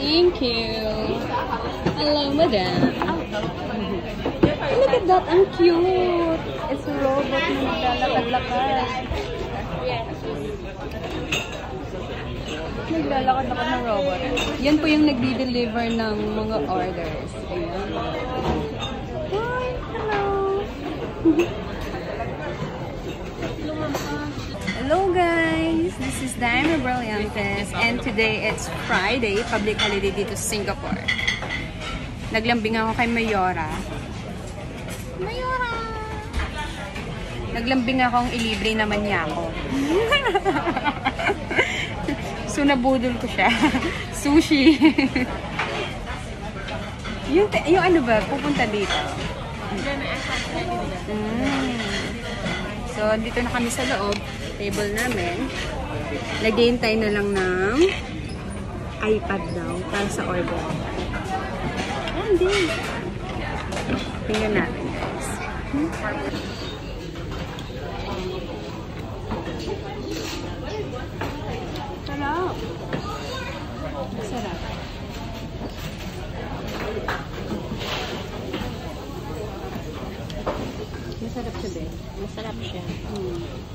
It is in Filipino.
Thank you. Hello, madam. Look at that. Ang cute. It's a robot na naglalakad-lakad. Naglalakad-lakad ng robot. Yan po yung nagdi-deliver ng mga orders. Ayan. Hi, hello. Hello guys, this is Diana Brillantes and today it's Friday, public holiday dito sa Singapore. Naglambing ako kay Mayora. Mayora! Naglambing akong ilibre naman niya ako. So nabudol ko siya. Sushi. yung ano ba, pupunta dito. So dito na kami sa loob. Table namin. Naghihintay na lang ng iPad daw para sa order. Hindi. Tingnan natin, guys. Sarap. Sarap. Masarap siya, Ben. Masarap siya.